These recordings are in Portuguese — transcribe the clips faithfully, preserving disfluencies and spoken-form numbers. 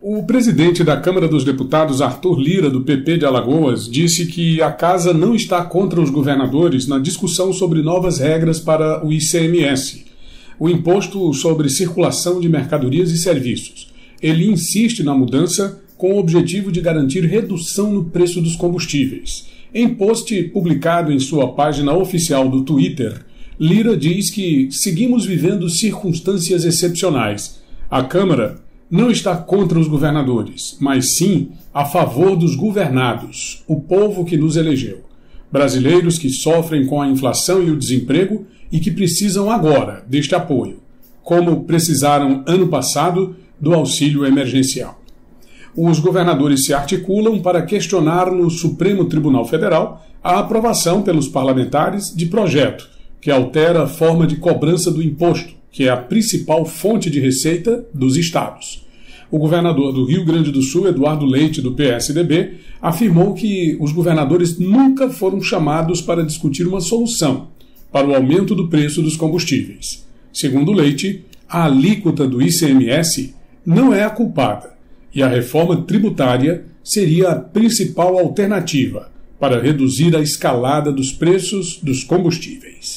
O presidente da Câmara dos Deputados, Arthur Lira, do P P de Alagoas, disse que a casa não está contra os governadores na discussão sobre novas regras para o I C M S, o Imposto sobre Circulação de Mercadorias e Serviços. Ele insiste na mudança com o objetivo de garantir redução no preço dos combustíveis. Em post publicado em sua página oficial do Twitter, Lira diz que seguimos vivendo circunstâncias excepcionais. A Câmara não está contra os governadores, mas sim a favor dos governados, o povo que nos elegeu. Brasileiros que sofrem com a inflação e o desemprego e que precisam agora deste apoio, como precisaram ano passado do auxílio emergencial. Os governadores se articulam para questionar no Supremo Tribunal Federal a aprovação pelos parlamentares de projeto que altera a forma de cobrança do imposto, que é a principal fonte de receita dos estados. O governador do Rio Grande do Sul, Eduardo Leite, do P S D B, afirmou que os governadores nunca foram chamados para discutir uma solução para o aumento do preço dos combustíveis. Segundo Leite, a alíquota do I C M S não é a culpada e a reforma tributária seria a principal alternativa para reduzir a escalada dos preços dos combustíveis.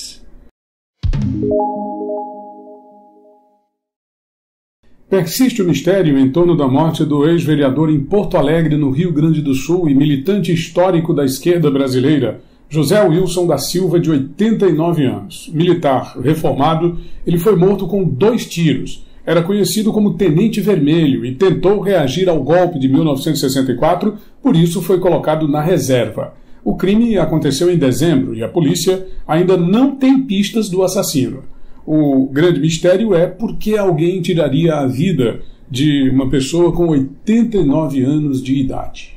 Persiste o mistério em torno da morte do ex-vereador em Porto Alegre, no Rio Grande do Sul, e militante histórico da esquerda brasileira, José Wilson da Silva, de oitenta e nove anos. Militar reformado, ele foi morto com dois tiros. Era conhecido como Tenente Vermelho e tentou reagir ao golpe de mil novecentos e sessenta e quatro, por isso foi colocado na reserva. O crime aconteceu em dezembro e a polícia ainda não tem pistas do assassino. O grande mistério é por que alguém tiraria a vida de uma pessoa com oitenta e nove anos de idade.